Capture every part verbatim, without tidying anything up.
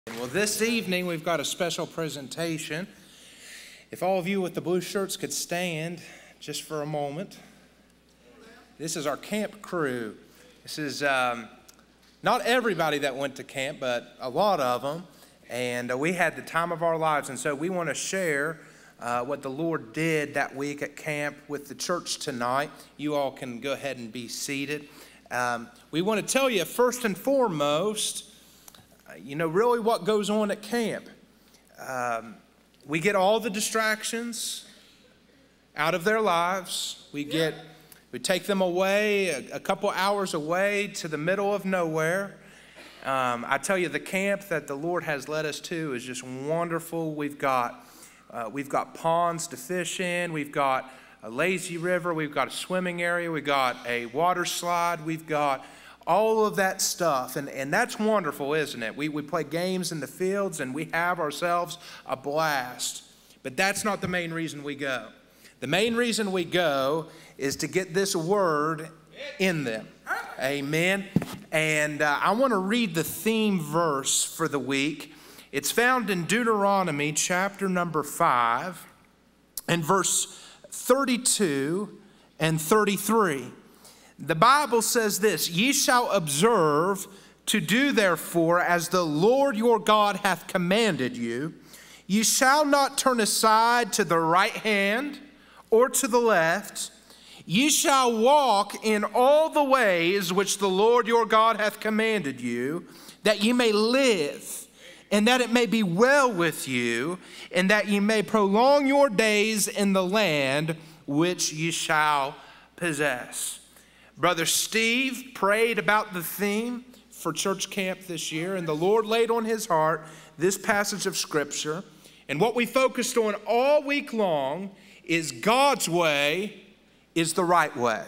Well, this evening we've got a special presentation. If all of you with the blue shirts could stand just for a moment. This is our camp crew. This is um, not everybody that went to camp, but a lot of them. And uh, we had the time of our lives. And so we want to share uh, what the Lord did that week at camp with the church tonight. You all can go ahead and be seated. Um, we want to tell you first and foremost, you know, really what goes on at camp. Um, we get all the distractions out of their lives. We get, we take them away, a, a couple hours away to the middle of nowhere. Um, I tell you, the camp that the Lord has led us to is just wonderful. We've got, uh, we've got ponds to fish in. We've got a lazy river. We've got a swimming area. We've got a water slide. We've got all of that stuff, and, and that's wonderful, isn't it? We, we play games in the fields, and we have ourselves a blast. But that's not the main reason we go. The main reason we go is to get this word in them. Amen. And uh, I want to read the theme verse for the week. It's found in Deuteronomy chapter number five, and verse thirty-two and thirty-three. The Bible says this: Ye shall observe to do therefore as the Lord your God hath commanded you. Ye shall not turn aside to the right hand or to the left. Ye shall walk in all the ways which the Lord your God hath commanded you, that ye may live, and that it may be well with you, and that ye may prolong your days in the land which ye shall possess. Brother Steve prayed about the theme for church camp this year, and the Lord laid on his heart this passage of Scripture. And what we focused on all week long is God's way is the right way.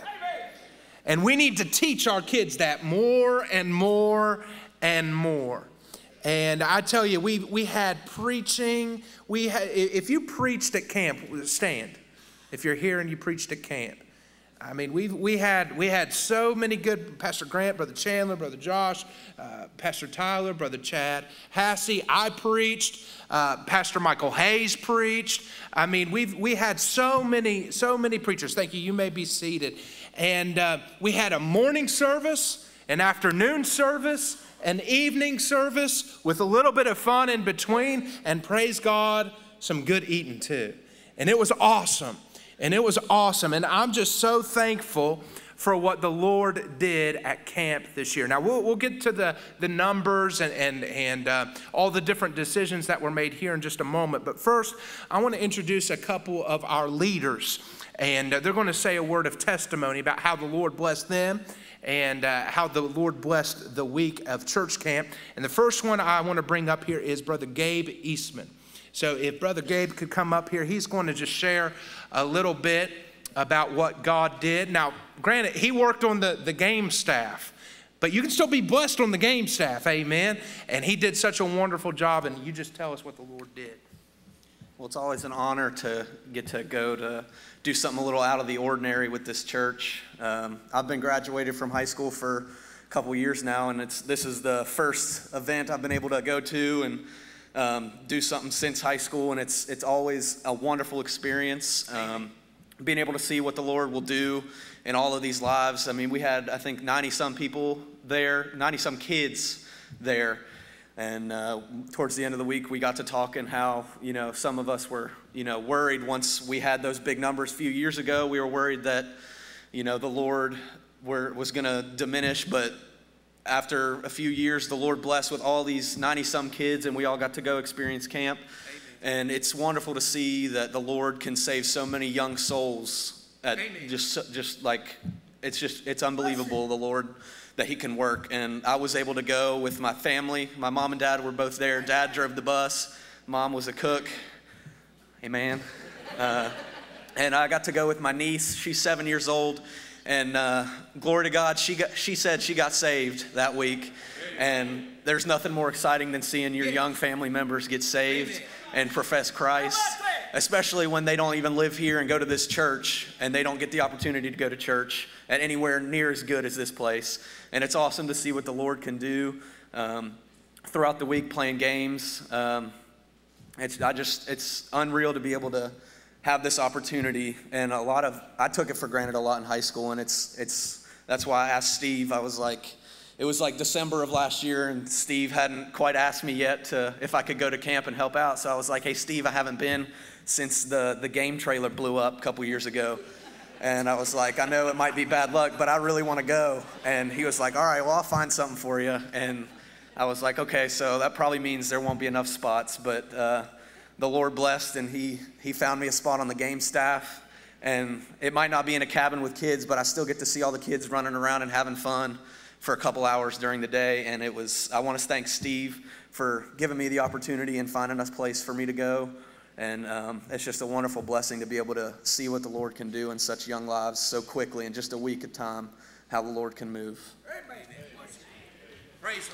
And we need to teach our kids that more and more and more. And I tell you, we, we had preaching. We had, if you preached at camp, stand. If you're here and you preached at camp. I mean, we we had we had so many good, Pastor Grant, Brother Chandler, Brother Josh, uh, Pastor Tyler, Brother Chad, Hassie. I preached. Uh, Pastor Michael Hayes preached. I mean, we've we had so many so many preachers. Thank you. You may be seated. And uh, we had a morning service, an afternoon service, an evening service with a little bit of fun in between, and praise God, some good eating too. And it was awesome. And it was awesome. And I'm just so thankful for what the Lord did at camp this year. Now, we'll, we'll get to the, the numbers and, and, and uh, all the different decisions that were made here in just a moment. But first, I want to introduce a couple of our leaders. And uh, they're going to say a word of testimony about how the Lord blessed them and uh, how the Lord blessed the week of church camp. And the first one I want to bring up here is Brother Gabe Eastman. So if Brother Gabe could come up here, he's going to just share a little bit about what God did. Now, granted, he worked on the, the game staff, but you can still be blessed on the game staff, amen? And he did such a wonderful job, and you just tell us what the Lord did. Well, it's always an honor to get to go to do something a little out of the ordinary with this church. Um, I've been graduated from high school for a couple years now, and it's this is the first event I've been able to go to and Um, do something since high school, and it's it's always a wonderful experience. Um, being able to see what the Lord will do in all of these lives. I mean, we had, I think, ninety some people there, ninety some kids there, and uh, towards the end of the week, we got to talking how, you know, some of us were, you know, worried once we had those big numbers a few years ago. We were worried that, you know, the Lord were, was going to diminish, but after a few years, the Lord blessed with all these ninety some kids, and we all got to go experience camp. Amen. And it's wonderful to see that the Lord can save so many young souls. At just, just like, it's just, it's unbelievable, the Lord, that he can work. And I was able to go with my family. My mom and dad were both there. Dad drove the bus. Mom was a cook. Amen. Uh, and I got to go with my niece. She's seven years old. And uh, glory to God, she got, she said she got saved that week. And there's nothing more exciting than seeing your young family members get saved and profess Christ, especially when they don't even live here and go to this church, and they don't get the opportunity to go to church at anywhere near as good as this place. And it's awesome to see what the Lord can do. Um, throughout the week playing games. Um, it's I just it's unreal to be able to have this opportunity, and a lot of I took it for granted a lot in high school, and it's it's that's why I asked Steve. I was like, it was like December of last year, and Steve hadn't quite asked me yet to if I could go to camp and help out. So I was like, hey Steve, I haven't been since the the game trailer blew up a couple years ago. And I was like, I know it might be bad luck, but I really want to go. And he was like, all right, well, I'll find something for you. And I was like, okay, so that probably means there won't be enough spots. But uh, the Lord blessed, and he, he found me a spot on the game staff. And it might not be in a cabin with kids, but I still get to see all the kids running around and having fun for a couple hours during the day. And it was, I want to thank Steve for giving me the opportunity and finding a place for me to go. And um, it's just a wonderful blessing to be able to see what the Lord can do in such young lives so quickly in just a week of time, how the Lord can move. Praise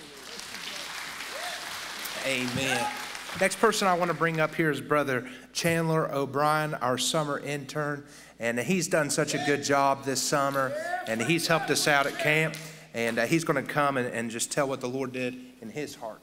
the Lord. Amen. Next person I want to bring up here is Brother Chandler O'Brien, our summer intern. And he's done such a good job this summer, and he's helped us out at camp. And uh, he's going to come and, and just tell what the Lord did in his heart.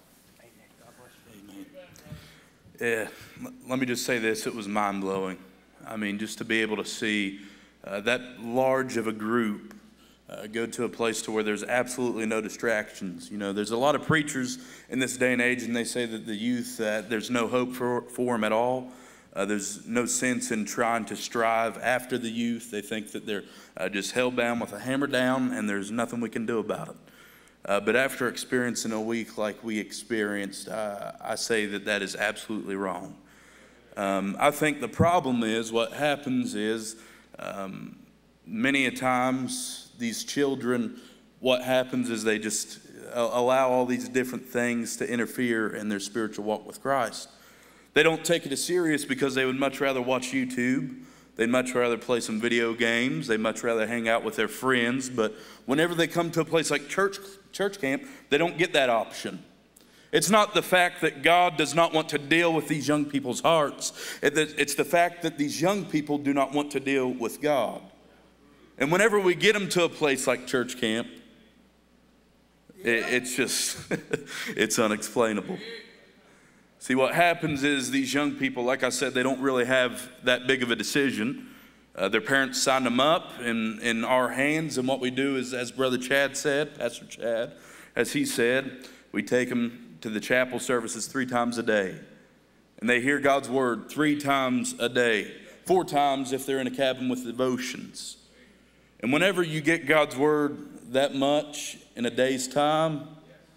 Yeah, let me just say this, it was mind-blowing. I mean, just to be able to see uh, that large of a group uh, go to a place to where there's absolutely no distractions. You know, there's a lot of preachers in this day and age, and they say that the youth, uh, there's no hope for, for them at all. Uh, there's no sense in trying to strive after the youth. They think that they're uh, just held down with a hammer down, and there's nothing we can do about it. Uh, but after experiencing a week like we experienced, uh, I say that that is absolutely wrong. Um, I think the problem is what happens is um, many a times these children, what happens is they just allow all these different things to interfere in their spiritual walk with Christ. They don't take it as serious because they would much rather watch YouTube. They'd much rather play some video games. They'd much rather hang out with their friends. But whenever they come to a place like church, church camp, they don't get that option. It's not the fact that God does not want to deal with these young people's hearts. It's the fact that these young people do not want to deal with God. And whenever we get them to a place like church camp, it's just, it's unexplainable. See, what happens is these young people, like I said, they don't really have that big of a decision. Uh, their parents signed them up in, in our hands, and what we do is, as Brother Chad said, Pastor Chad, as he said, we take them to the chapel services three times a day. And they hear God's word three times a day, four times if they're in a cabin with devotions. And whenever you get God's word that much in a day's time,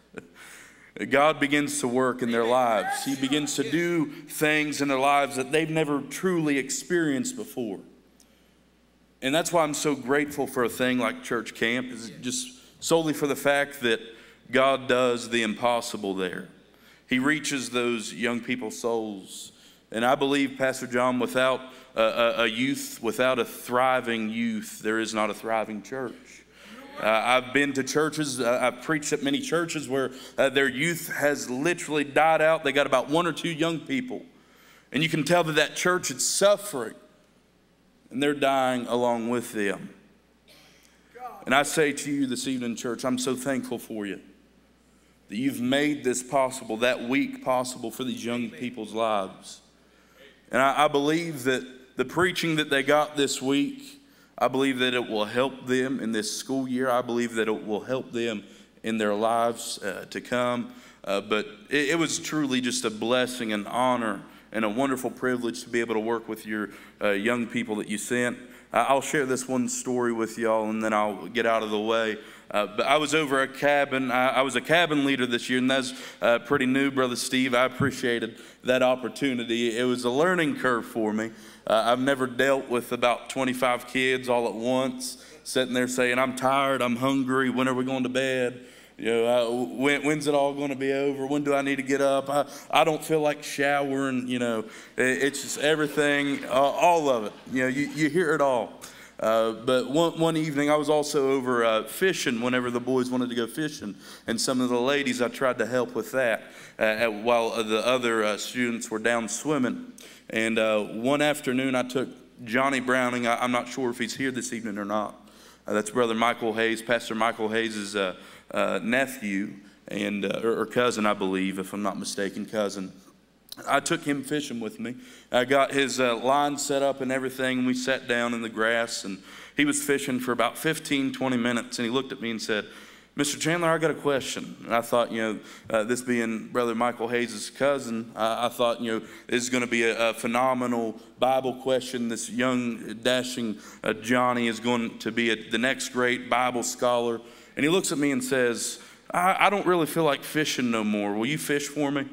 God begins to work in their lives. He begins to do things in their lives that they've never truly experienced before. And that's why I'm so grateful for a thing like church camp, is just solely for the fact that God does the impossible there. He reaches those young people's souls. And I believe, Pastor John, without a, a, a youth, without a thriving youth, there is not a thriving church. Uh, I've been to churches, uh, I've preached at many churches where uh, their youth has literally died out. They got about one or two young people. And you can tell that that church is suffering. And they're dying along with them. And I say to you this evening, church, I'm so thankful for you that you've made this possible, that week possible for these young people's lives. And I, I believe that the preaching that they got this week, I believe that it will help them in this school year. I believe that it will help them in their lives uh, to come. Uh, but it, it was truly just a blessing and honor and a wonderful privilege to be able to work with your uh, young people that you sent. Uh, I'll share this one story with y'all, and then I'll get out of the way. Uh, but I was over a cabin. I, I was a cabin leader this year, and that's uh, pretty new, Brother Steve. I appreciated that opportunity. It was a learning curve for me. Uh, I've never dealt with about twenty-five kids all at once, sitting there saying, I'm tired, I'm hungry, when are we going to bed? You know, uh, when, when's it all going to be over? When do I need to get up? I, I don't feel like showering. You know, it, it's just everything, uh, all of it. You know, you, you hear it all. Uh, but one, one evening, I was also over uh, fishing whenever the boys wanted to go fishing. And some of the ladies, I tried to help with that uh, while the other uh, students were down swimming. And uh, one afternoon, I took Johnny Browning. I, I'm not sure if he's here this evening or not. Uh, that's Brother Michael Hayes, Pastor Michael Hayes' uh, uh, nephew. and uh, or, or cousin, I believe, if I'm not mistaken, cousin. I took him fishing with me. I got his uh, line set up and everything, and we sat down in the grass, and he was fishing for about fifteen, twenty minutes, and he looked at me and said, "Mister Chandler, I got a question." And I thought, you know, uh, this being Brother Michael Hayes' cousin, I, I thought, you know, this is going to be a, a phenomenal Bible question. This young, dashing uh, Johnny is going to be a, the next great Bible scholar. And he looks at me and says, I, I don't really feel like fishing no more. Will you fish for me?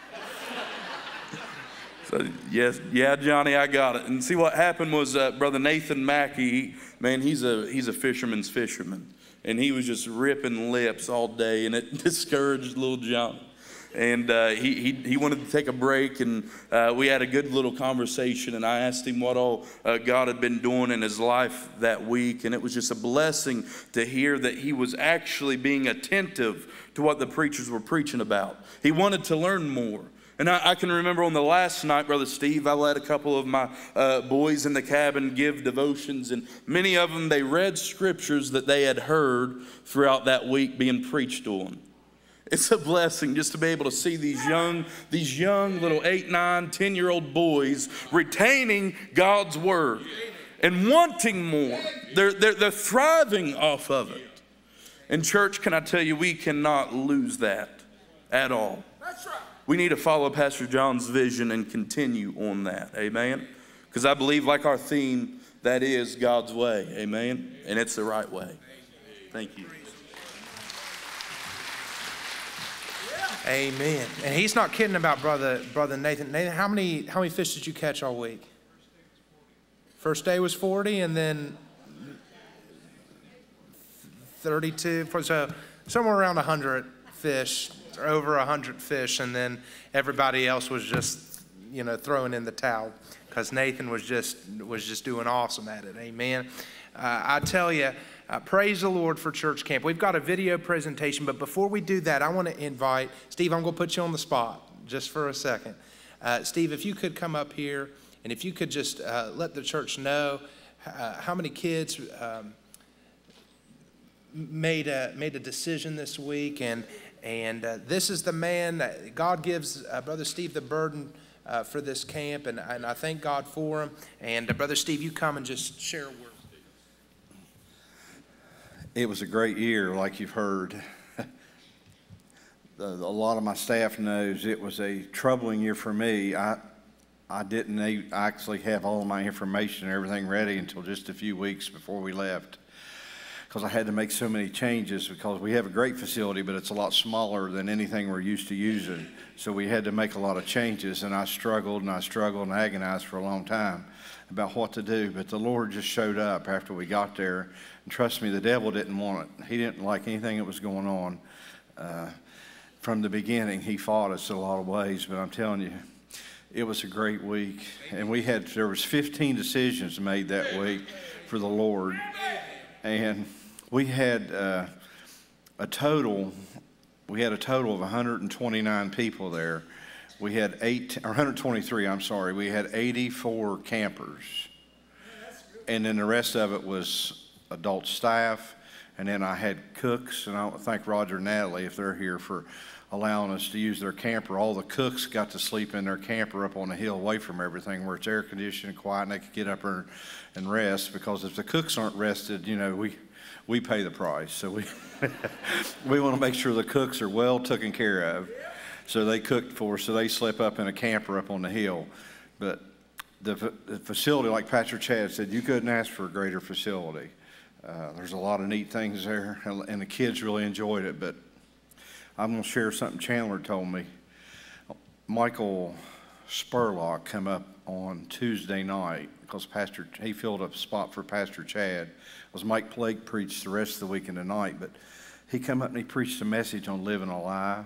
So, yes, yeah, Johnny, I got it. And see, what happened was uh, Brother Nathan Mackey, he, man, he's a, he's a fisherman's fisherman. And he was just ripping lips all day, and it discouraged little Johnny. And uh, he, he, he wanted to take a break, and uh, we had a good little conversation, and I asked him what all uh, God had been doing in his life that week, and it was just a blessing to hear that he was actually being attentive to what the preachers were preaching about. He wanted to learn more. And I, I can remember on the last night, Brother Steve, I let a couple of my uh, boys in the cabin give devotions, and many of them, they read scriptures that they had heard throughout that week being preached on. It's a blessing just to be able to see these young, these young little eight, nine, ten-year-old boys retaining God's word and wanting more. They're, they're, they're thriving off of it. And church, can I tell you, we cannot lose that at all. That's right. We need to follow Pastor John's vision and continue on that. Amen? Because I believe, like our theme, that is God's way. Amen? And it's the right way. Thank you. Amen. And he's not kidding about brother brother Nathan. Nathan, how many how many fish did you catch all week? First day was forty, and then thirty-two. So somewhere around one hundred fish, or over one hundred fish, and then everybody else was just, you know, throwing in the towel because Nathan was just was just doing awesome at it. Amen. Uh, I tell you. Uh, praise the Lord for church camp. We've got a video presentation, but before we do that, I want to invite, Steve, I'm going to put you on the spot just for a second. Uh, Steve, if you could come up here, and if you could just uh, let the church know uh, how many kids um, made, a, made a decision this week, and, and uh, this is the man, that God gives uh, Brother Steve the burden uh, for this camp, and, and I thank God for him. And uh, Brother Steve, you come and just share a word. It was a great year, like you've heard. A lot of my staff knows it was a troubling year for me. I, I didn't actually have all of my information and everything ready until just a few weeks before we left, because I had to make so many changes, because we have a great facility, but it's a lot smaller than anything we're used to using. So we had to make a lot of changes, and I struggled and I struggled and agonized for a long time about what to do. But the Lord just showed up after we got there. And trust me, the devil didn't want it. He didn't like anything that was going on. Uh, from the beginning, he fought us in a lot of ways, but I'm telling you, it was a great week. And we had, there was fifteen decisions made that week for the Lord. And we had uh, a total, we had a total of one hundred twenty-nine people there. We had eight, or one hundred twenty-three, I'm sorry. We had eighty-four campers. And then the rest of it was adult staff, and then I had cooks, and I want to thank Roger and Natalie, if they're here, for allowing us to use their camper. All the cooks got to sleep in their camper up on the hill away from everything, where it's air conditioned and quiet, and they could get up there and rest, because if the cooks aren't rested, you know, we we pay the price. So we we want to make sure the cooks are well taken care of. So they cooked for us, so they slept up in a camper up on the hill. But the, the facility, like Pastor Chad said, you couldn't ask for a greater facility. Uh, there's a lot of neat things there, and the kids really enjoyed it. But I'm going to share something Chandler told me. Michael Spurlock come up on Tuesday night, because Pastor he filled up a spot for Pastor Chad. It was Mike Blake preached the rest of the week and the night, but he come up and he preached a message on living a lie.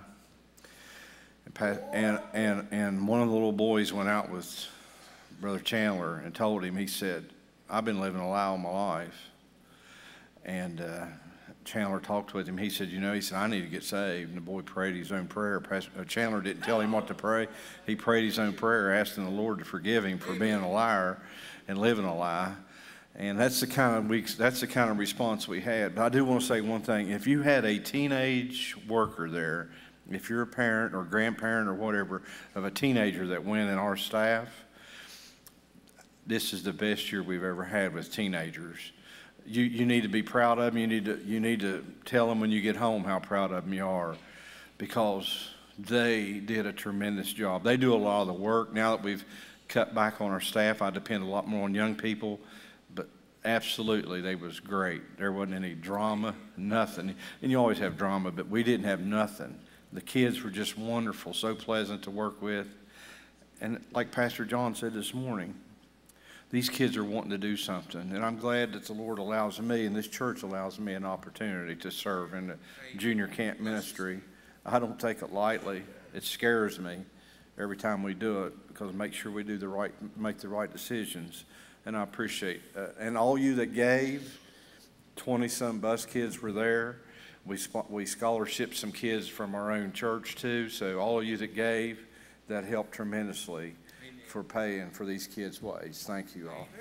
And, and, and one of the little boys went out with Brother Chandler and told him, he said, I've been living a lie all my life. And uh, Chandler talked with him. He said, you know, he said, I need to get saved. And the boy prayed his own prayer. Pastor, uh, Chandler didn't tell him what to pray. He prayed his own prayer, asking the Lord to forgive him for being a liar and living a lie. And that's the kind of weeks, that's the kind of response we had. But I do want to say one thing. If you had a teenage worker there, if you're a parent or grandparent or whatever of a teenager that went in our staff, this is the best year we've ever had with teenagers. You, you need to be proud of them. You need to, you need to tell them when you get home how proud of them you are, because they did a tremendous job. They do a lot of the work. Now that we've cut back on our staff, I depend a lot more on young people, but absolutely, they was great. There wasn't any drama, nothing. And you always have drama, but we didn't have nothing. The kids were just wonderful, so pleasant to work with. And like Pastor John said this morning, these kids are wanting to do something, and I'm glad that the Lord allows me and this church allows me an opportunity to serve in the junior camp ministry. I don't take it lightly. It scares me every time we do it, because make sure we do the right, make the right decisions, and I appreciate uh, and all you that gave. twenty-some bus kids were there. We we scholarshiped some kids from our own church too. So all of you that gave, that helped tremendously for paying for these kids' ways. Thank you all.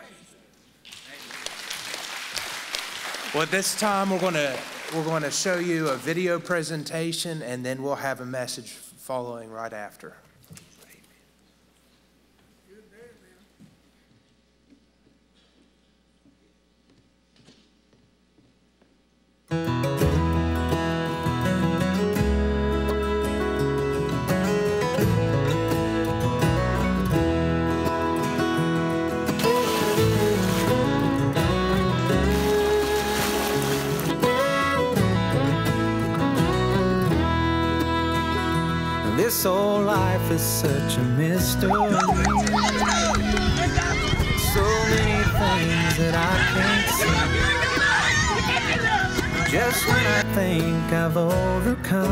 Well, at this time, we're going to we're going to show you a video presentation, and then we'll have a message following right after. This whole life is such a mystery. So many things that I can't see. Just when I think I've overcome,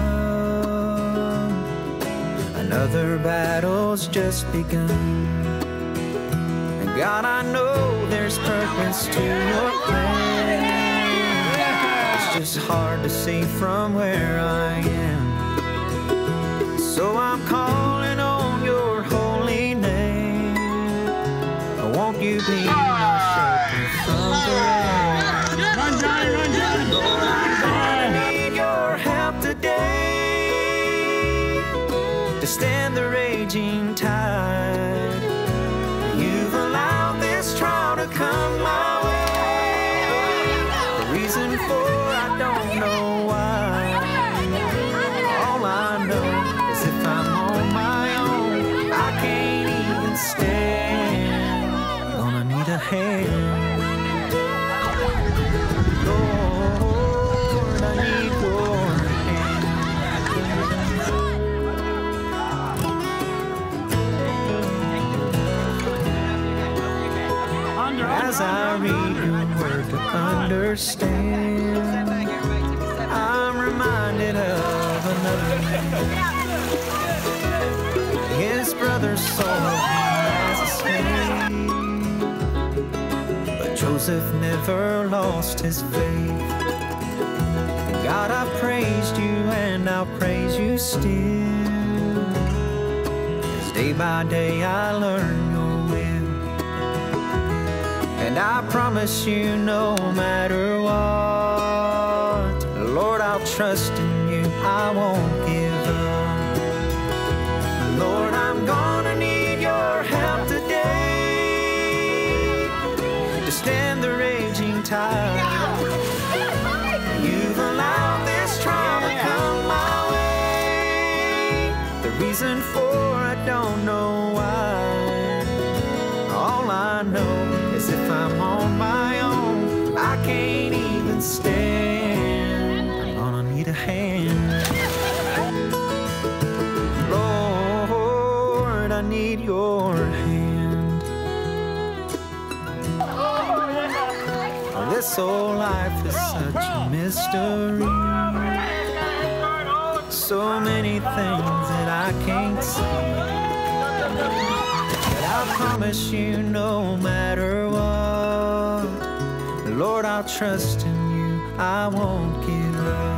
another battle's just begun. And God, I know there's purpose to your plan. It's just hard to see from where I am. So I'm calling on your holy name. Won't you be my shelter from the rain? Run, Johnny, run, Johnny! Lord, I'm gonna need your help today to stand the raging tide. You've allowed this trial to come my way. The reason for I don't know why. All I know, if I'm on my own, I can't even stand. Gonna need a hand. Lord, I need your hand. As I read your word to understand, I'm reminded of another man. His brother sold him as a slave, but Joseph never lost his faith. God, I praised you and I'll praise you still, as day by day I learn your will. And I promise you, no matter what, Lord, I'll trust in you, I won't give up. Lord, I'm gonna need your help today to stand the raging tide. You've allowed this trial to come my way. The reason for I don't know why. All I know is if I'm on my own, I can't even stand. I'm gonna need a hand. Lord, I need your hand. Oh, this whole life is such a mystery. So many things that I can't see. But I promise you, no matter what, Lord, I'll trust in you, I won't give up.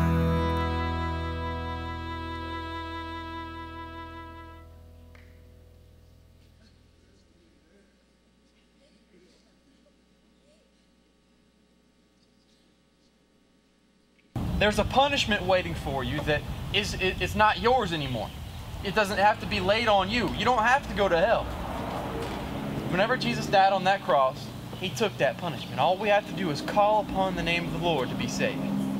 there's a punishment waiting for you that is it, it's not yours anymore. It doesn't have to be laid on you. You don't have to go to hell. Whenever Jesus died on that cross, he took that punishment. All we have to do is call upon the name of the Lord to be saved.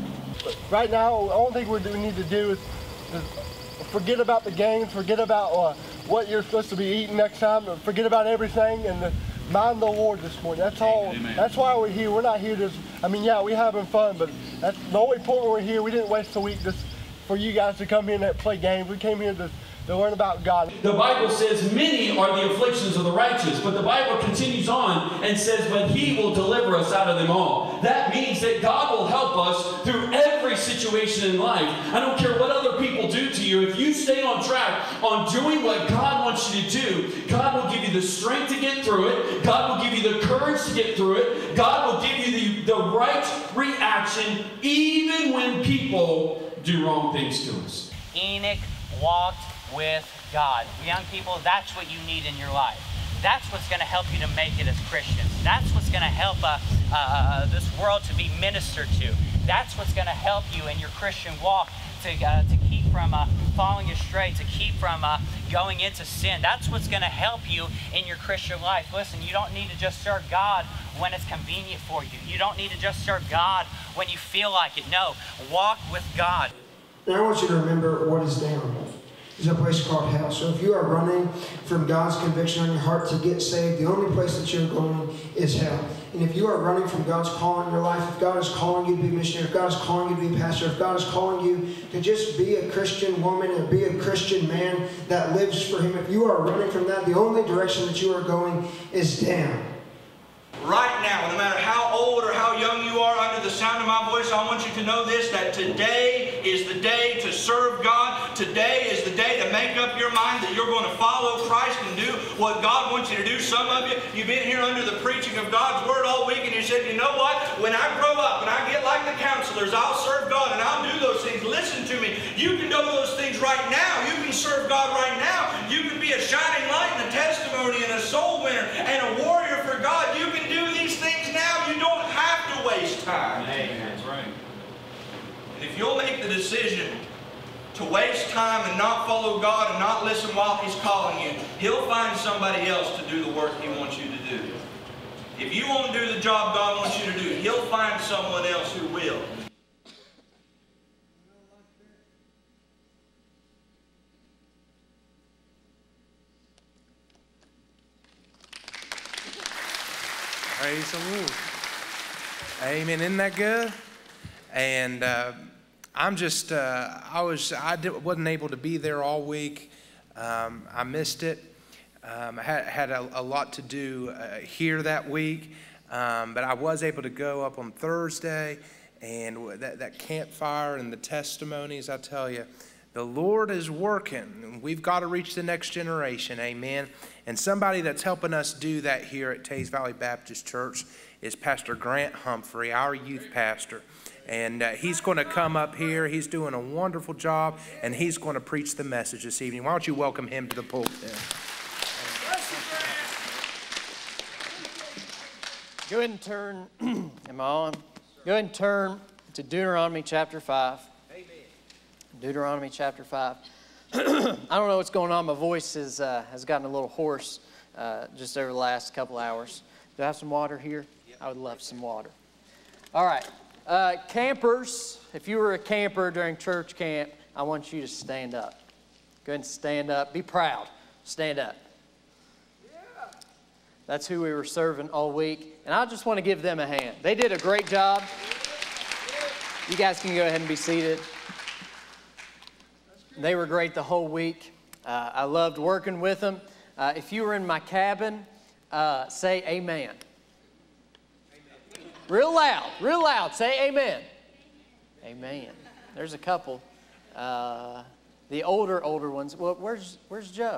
Right now, the only thing we need to do is, is forget about the games, forget about uh, what you're supposed to be eating next time, forget about everything, and the, mind the Lord this morning. That's all. Amen. That's why we're here. We're not here to, I mean, yeah, we're having fun, but that's the only point we're here. We didn't waste a week just for you guys to come here and play games. We came here to to learn about God. The Bible says many are the afflictions of the righteous, but the Bible continues on and says, but he will deliver us out of them all. That means that God will help us through every situation in life. I don't care what other people do to you. If you stay on track on doing what God wants you to do, God will give you the strength to get through it. God will give you the courage to get through it. God will give you the, the right reaction even when people do wrong things to us. Enoch walked with God. Young people, that's what you need in your life. That's what's going to help you to make it as Christians. That's what's going to help uh, uh, this world to be ministered to. That's what's going to help you in your Christian walk to, uh, to keep from uh, falling astray, to keep from uh, going into sin. That's what's going to help you in your Christian life. Listen, you don't need to just serve God when it's convenient for you. You don't need to just serve God when you feel like it. No, walk with God. Now I want you to remember what is down. There's a place called hell. So if you are running from God's conviction on your heart to get saved, the only place that you're going is hell. And if you are running from God's call in your life, if God is calling you to be a missionary, if God is calling you to be a pastor, if God is calling you to just be a Christian woman and be a Christian man that lives for Him, if you are running from that, the only direction that you are going is down. Right now, no matter how old or how young you are, under the sound of my voice, I want you to know this, that today is the day to serve God. Today is the day to make up your mind that you're going to follow Christ and do what God wants you to do. Some of you, you've been here under the preaching of God's Word all week, and you said, you know what? When I grow up and I get like the counselors, I'll serve God and I'll do those things. Listen to me. You can do those things right now. You can serve God right now. You can be a shining light and a testimony and a soul winner and a warrior for God. You can do these things now. You don't have to waste time. Amen. That's right. And if you'll make the decision to waste time and not follow God and not listen while He's calling you, He'll find somebody else to do the work He wants you to do. If you won't do the job God wants you to do, He'll find someone else who will. Praise the Lord. Amen. Isn't that good? And uh, I'm just, uh, I was, I did, wasn't able to be there all week. Um, I missed it. Um, I had, had a, a lot to do uh, here that week, um, but I was able to go up on Thursday, and that, that campfire and the testimonies, I tell you, the Lord is working. We've got to reach the next generation, amen. And somebody that's helping us do that here at Teays Valley Baptist Church is Pastor Grant Humphrey, our youth pastor. And uh, he's going to come up here. He's doing a wonderful job, and he's going to preach the message this evening. Why don't you welcome him to the pulpit? Go ahead and turn, am I on? Go ahead and turn to Deuteronomy chapter five. Amen. Deuteronomy chapter five. I don't know what's going on. My voice is, uh, has gotten a little hoarse uh, just over the last couple hours. Do I have some water here? Yep. I would love some water. All right. Uh, campers, if you were a camper during church camp, I want you to stand up. Go ahead and stand up. Be proud. Stand up. Yeah. That's who we were serving all week. And I just want to give them a hand. They did a great job. You guys can go ahead and be seated. They were great the whole week. Uh, I loved working with them. Uh, if you were in my cabin, uh, say amen. Amen. Real loud, real loud. Say amen. Amen. There's a couple. Uh, the older, older ones. Well, where's, where's Joe?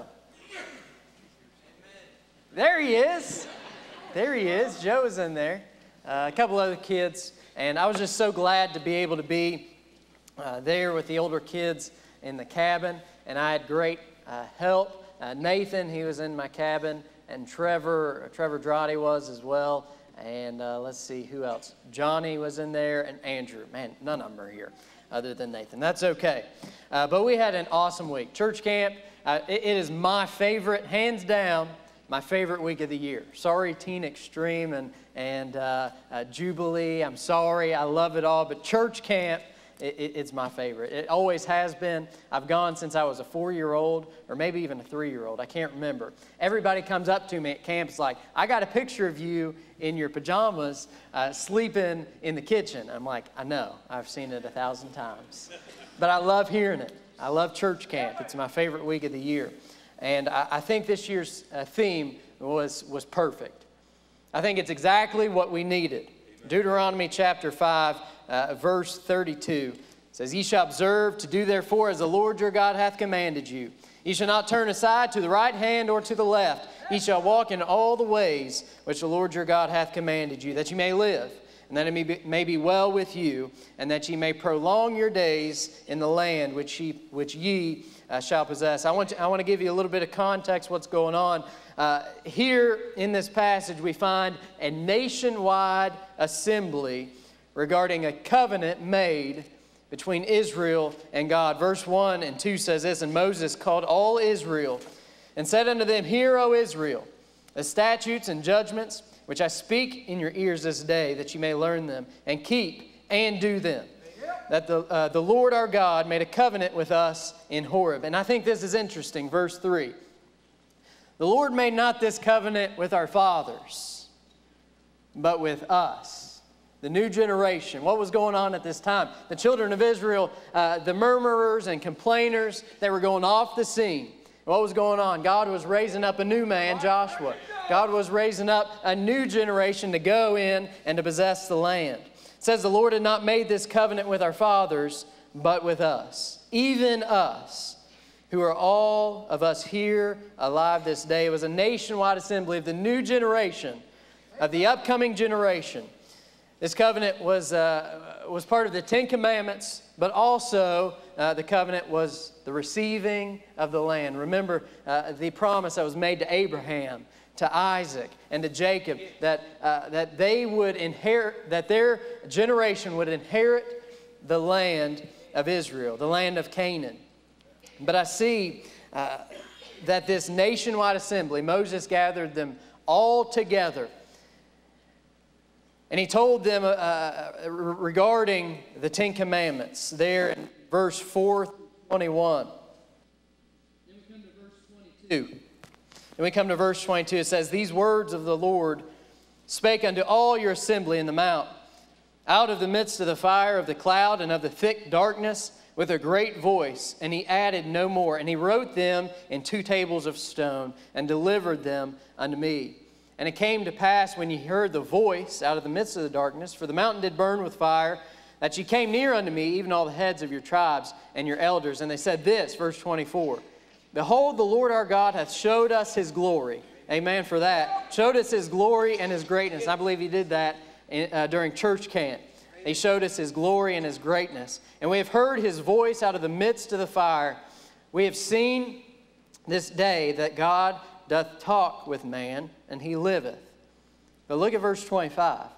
There he is. There he is. Joe is in there. Uh, a couple other kids. And I was just so glad to be able to be uh, there with the older kids in the cabin, and I had great uh, help. Uh, Nathan, he was in my cabin, and Trevor, Trevor Drotty was as well. And uh, let's see who else. Johnny was in there, and Andrew. Man, none of them are here other than Nathan. That's okay. Uh, but we had an awesome week. Church camp, uh, it, it is my favorite, hands down, my favorite week of the year. Sorry, Teen Extreme and, and uh, uh, Jubilee. I'm sorry. I love it all. But church camp, it, it, it's my favorite. It always has been. I've gone since I was a four-year-old or maybe even a three-year-old. I can't remember. Everybody comes up to me at camp. It's like, I got a picture of you in your pajamas uh, sleeping in the kitchen. I'm like, I know. I've seen it a thousand times. But I love hearing it. I love church camp. It's my favorite week of the year. And I, I think this year's uh, theme was, was perfect. I think it's exactly what we needed. Deuteronomy chapter five, uh, verse thirty-two says, Ye shall observe to do therefore as the Lord your God hath commanded you. Ye shall not turn aside to the right hand or to the left. Ye shall walk in all the ways which the Lord your God hath commanded you, that ye may live, and that it may be, may be well with you, and that ye may prolong your days in the land which ye, which ye uh, shall possess. I want, to, I want to give you a little bit of context what's going on. Uh, here in this passage we find a nationwide assembly regarding a covenant made between Israel and God. Verse one and two says this, And Moses called all Israel and said unto them, Hear, O Israel, the statutes and judgments which I speak in your ears this day, that you may learn them, and keep and do them. That the, uh, the Lord our God made a covenant with us in Horeb. And I think this is interesting. Verse three. The Lord made not this covenant with our fathers, but with us, the new generation. What was going on at this time? The children of Israel, uh, the murmurers and complainers, they were going off the scene. What was going on? God was raising up a new man, Joshua. God was raising up a new generation to go in and to possess the land. It says the Lord had not made this covenant with our fathers, but with us, even us, who are all of us here alive this day. It was a nationwide assembly of the new generation, of the upcoming generation. This covenant was, uh, was part of the Ten Commandments, but also uh, the covenant was the receiving of the land. Remember uh, the promise that was made to Abraham, to Isaac, and to Jacob, that, uh, that they would inherit, that their generation would inherit the land of Israel, the land of Canaan. But I see uh, that this nationwide assembly, Moses gathered them all together. And he told them uh, regarding the Ten Commandments there in verse four through twenty-one. Then we come to verse twenty-two. Then we come to verse twenty-two. It says, These words of the Lord spake unto all your assembly in the mount, out of the midst of the fire of the cloud and of the thick darkness, with a great voice, and he added no more. And he wrote them in two tables of stone, and delivered them unto me. And it came to pass, when ye heard the voice out of the midst of the darkness, for the mountain did burn with fire, that ye came near unto me, even all the heads of your tribes and your elders. And they said this, verse twenty-four, Behold, the Lord our God hath showed us his glory. Amen for that. Showed us his glory and his greatness. I believe he did that in, uh, during church camp. He showed us his glory and his greatness. And we have heard his voice out of the midst of the fire. We have seen this day that God doth talk with man, and he liveth. But look at verse twenty-five.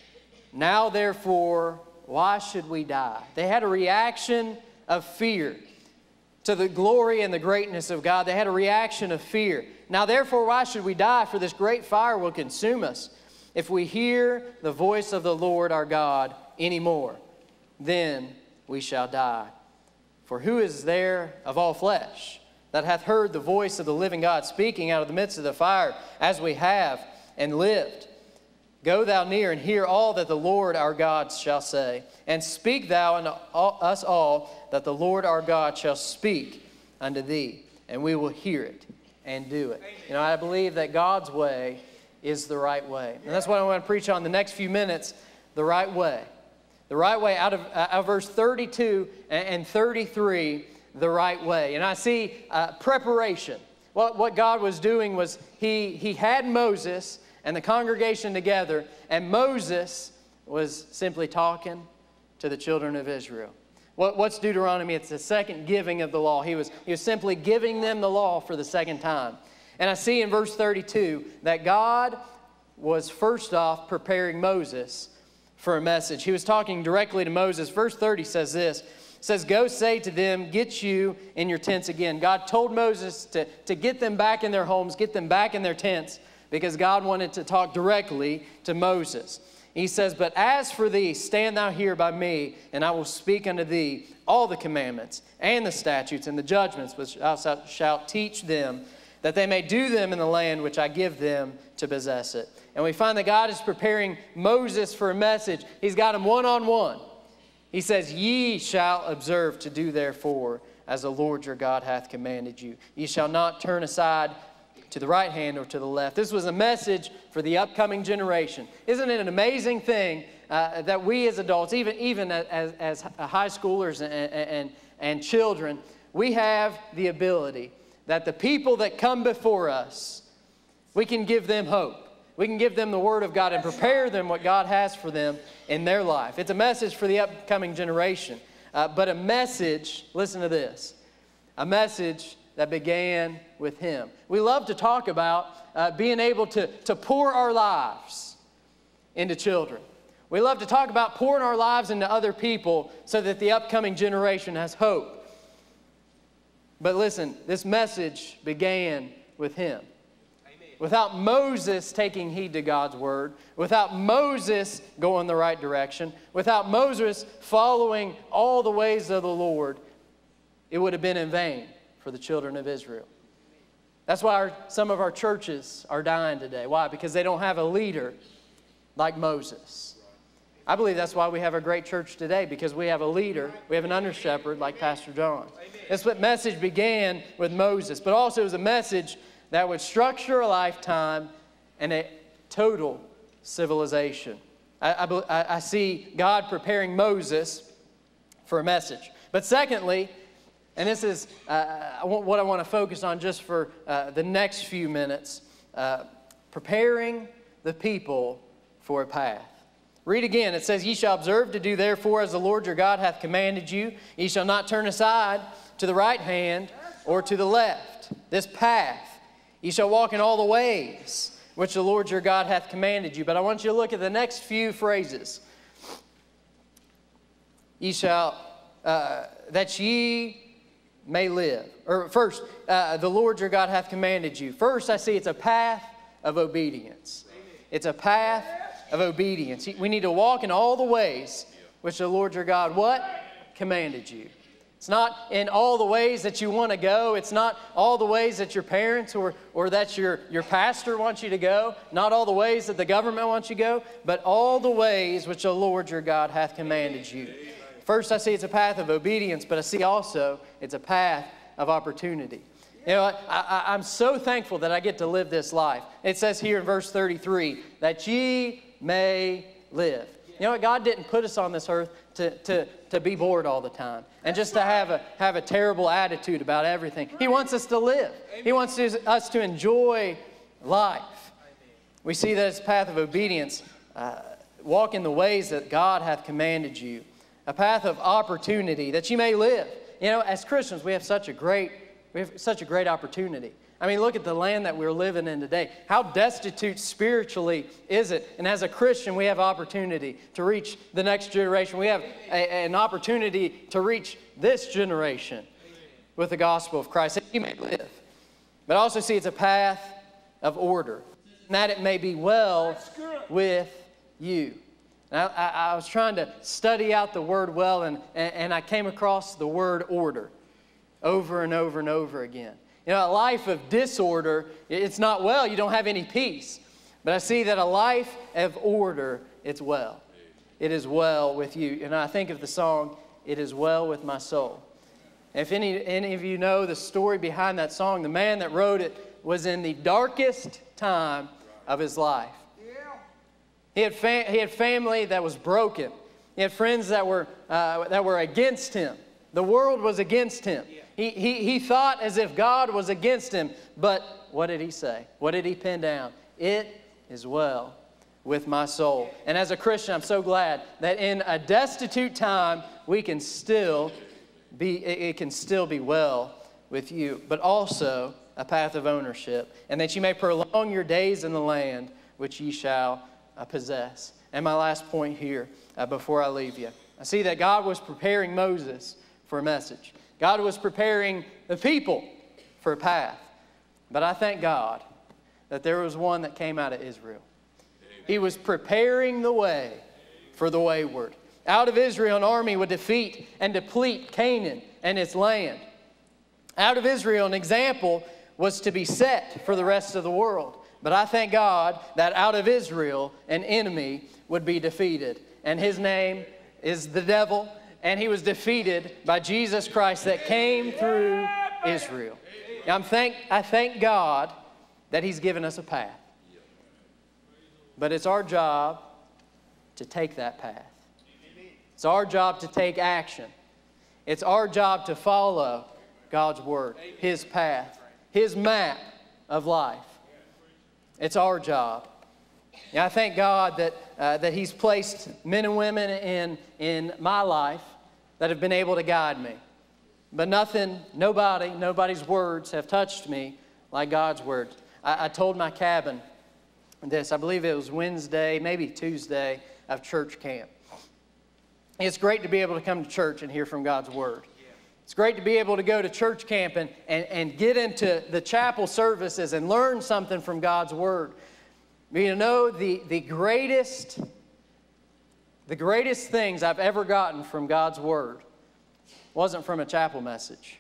Now therefore, why should we die? They had a reaction of fear to the glory and the greatness of God. They had a reaction of fear. Now therefore, why should we die? For this great fire will consume us. If we hear the voice of the Lord our God anymore, then we shall die. For who is there of all flesh that hath heard the voice of the living God speaking out of the midst of the fire, as we have, and lived? Go thou near and hear all that the Lord our God shall say, and speak thou unto all, us all that the Lord our God shall speak unto thee, and we will hear it and do it. You know, I believe that God's way is the right way. And that's what I want to preach on the next few minutes, the right way. The right way, out of, uh, out of verse thirty-two and thirty-three, the right way. And I see uh, preparation. What, what God was doing was he, he had Moses and the congregation together, and Moses was simply talking to the children of Israel. What, what's Deuteronomy? It's the second giving of the law. He was, he was simply giving them the law for the second time. And I see in verse thirty-two that God was first off preparing Moses for a message. He was talking directly to Moses. Verse thirty says this. It says, go say to them, get you in your tents again. God told Moses to, to get them back in their homes, get them back in their tents, because God wanted to talk directly to Moses. He says, but as for thee, stand thou here by me, and I will speak unto thee all the commandments and the statutes and the judgments which thou shalt teach them, that they may do them in the land which I give them to possess it. And we find that God is preparing Moses for a message. He's got him one-on-one. He says, ye shall observe to do therefore as the Lord your God hath commanded you. Ye shall not turn aside to the right hand or to the left. This was a message for the upcoming generation. Isn't it an amazing thing uh, that we as adults, even, even as, as high schoolers and, and, and children, we have the ability that the people that come before us, we can give them hope. We can give them the Word of God and prepare them what God has for them in their life. It's a message for the upcoming generation. Uh, but a message, listen to this, a message that began with Him. We love to talk about uh, being able to, to pour our lives into children. We love to talk about pouring our lives into other people so that the upcoming generation has hope. But listen, this message began with Him. Without Moses taking heed to God's word, without Moses going the right direction, without Moses following all the ways of the Lord, it would have been in vain for the children of Israel. That's why our, some of our churches are dying today. Why? Because they don't have a leader like Moses. I believe that's why we have a great church today, because we have a leader, we have an under-shepherd like Pastor John. This message began with Moses, but also it was a message that would structure a lifetime and a total civilization. I, I, I see God preparing Moses for a message. But secondly, and this is uh, what I want to focus on just for uh, the next few minutes, uh, preparing the people for a path. Read again. It says, ye shall observe to do therefore as the Lord your God hath commanded you. Ye shall not turn aside to the right hand or to the left. This path. Ye shall walk in all the ways which the Lord your God hath commanded you. But I want you to look at the next few phrases. Ye shall, uh, that ye may live. Or first, uh, the Lord your God hath commanded you. First, I see it's a path of obedience. It's a path of obedience. We need to walk in all the ways which the Lord your God, what? Commanded you. It's not in all the ways that you want to go. It's not all the ways that your parents or, or that your, your pastor wants you to go. Not all the ways that the government wants you to go, but all the ways which the Lord your God hath commanded you. First, I see it's a path of obedience, but I see also it's a path of opportunity. You know, I, I, I'm so thankful that I get to live this life. It says here in verse thirty-three, that ye may live. You know what? God didn't put us on this earth to, to, to be bored all the time and just to have a, have a terrible attitude about everything. He wants us to live. He wants us to enjoy life. We see that it's a path of obedience. Uh, walk in the ways that God hath commanded you. A path of opportunity that you may live. You know, as Christians, we have such a great, we have such a great opportunity. I mean, look at the land that we're living in today. How destitute spiritually is it? And as a Christian, we have opportunity to reach the next generation. We have a, an opportunity to reach this generation with the gospel of Christ, that you may live. But I also see it's a path of order, and that it may be well with you. I, I, I was trying to study out the word well, and, and, and I came across the word order over and over and over again. You know, a life of disorder, it's not well. You don't have any peace. But I see that a life of order, it's well. It is well with you. And I think of the song, It Is Well With My Soul. If any, any of you know the story behind that song, the man that wrote it was in the darkest time of his life. He had, fa- he had family that was broken. He had friends that were, uh, that were against him. The world was against him. He, he, he thought as if God was against him. But what did he say? What did he pen down? It is well with my soul. And as a Christian, I'm so glad that in a destitute time, we can still be, it can still be well with you. But also a path of ownership. And that you may prolong your days in the land which ye shall uh, possess. And my last point here, uh, before I leave you, I see that God was preparing Moses for a message. God was preparing the people for a path. But I thank God that there was one that came out of Israel. He was preparing the way for the wayward. Out of Israel, an army would defeat and deplete Canaan and its land. Out of Israel, an example was to be set for the rest of the world. But I thank God that out of Israel, an enemy would be defeated. And his name is the devil, and he was defeated by Jesus Christ that came through Israel. I'm thank, I thank God that He's given us a path. But it's our job to take that path. It's our job to take action. It's our job to follow God's Word, His path, His map of life. It's our job. And I thank God that, uh, that He's placed men and women in, in my life that have been able to guide me. But nothing, nobody, nobody's words have touched me like God's Word. I, I told my cabin this, I believe it was Wednesday, maybe Tuesday of church camp. It's great to be able to come to church and hear from God's Word. It's great to be able to go to church camp and, and, and get into the chapel services and learn something from God's Word. You know, the, the greatest, the greatest things I've ever gotten from God's Word wasn't from a chapel message.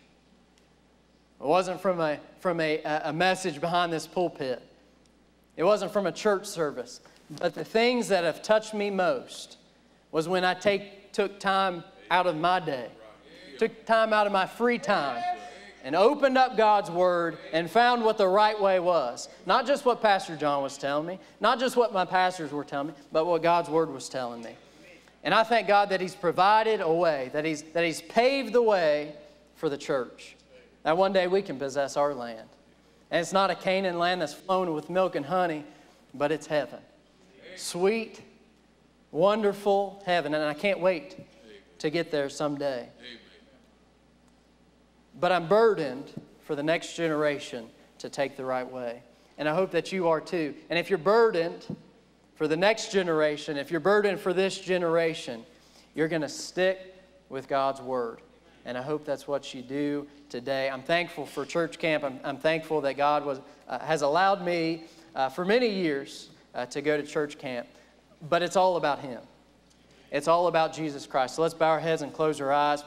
It wasn't from a, from a, a message behind this pulpit. It wasn't from a church service. But the things that have touched me most was when I take, took time out of my day, took time out of my free time, and opened up God's Word and found what the right way was. Not just what Pastor John was telling me, not just what my pastors were telling me, but what God's Word was telling me. And I thank God that He's provided a way, that He's, that He's paved the way for the church. That one day we can possess our land. And it's not a Canaan land that's flowing with milk and honey, but it's heaven. Sweet, wonderful heaven. And I can't wait to get there someday. But I'm burdened for the next generation to take the right way. And I hope that you are too. And if you're burdened for the next generation, if you're burdened for this generation, you're going to stick with God's Word. And I hope that's what you do today. I'm thankful for church camp. I'm, I'm thankful that God was, uh, has allowed me uh, for many years uh, to go to church camp. But it's all about Him. It's all about Jesus Christ. So let's bow our heads and close our eyes.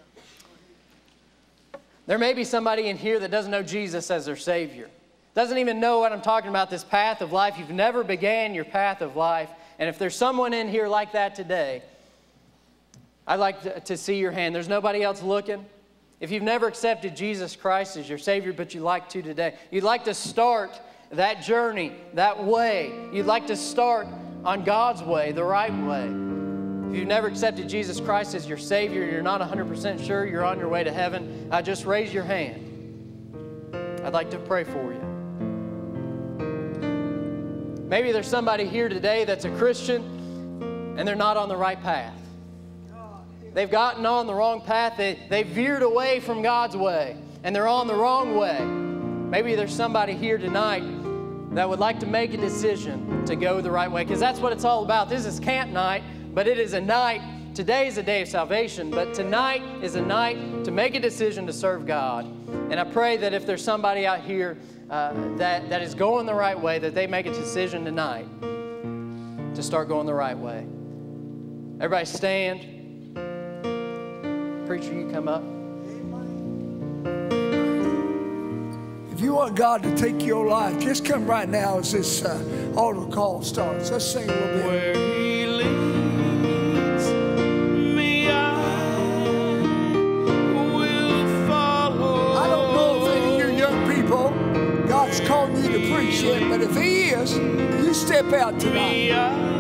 There may be somebody in here that doesn't know Jesus as their Savior. Doesn't even know what I'm talking about, this path of life. You've never began your path of life. And if there's someone in here like that today, I'd like to, to see your hand. There's nobody else looking. If you've never accepted Jesus Christ as your Savior, but you'd like to today, you'd like to start that journey, that way. You'd like to start on God's way, the right way. If you've never accepted Jesus Christ as your Savior, you're not one hundred percent sure you're on your way to heaven, uh, just raise your hand. I'd like to pray for you. Maybe there's somebody here today that's a Christian and they're not on the right path. They've gotten on the wrong path. They, they veered away from God's way and they're on the wrong way. Maybe there's somebody here tonight that would like to make a decision to go the right way, because that's what it's all about. This is camp night, but it is a night. Today is a day of salvation, but tonight is a night to make a decision to serve God. And I pray that if theres somebody out here uh, that, that is going the right way, that they make a decision tonight to start going the right way. Everybody stand. Preacher, you come up. If you want God to take your life, just come right now as this uh, altar call starts. Let's sing a little bit. Where He leads me, I will follow. I don't know if any of you young people, God's calling you to preach yet, but if He is, you step out tonight.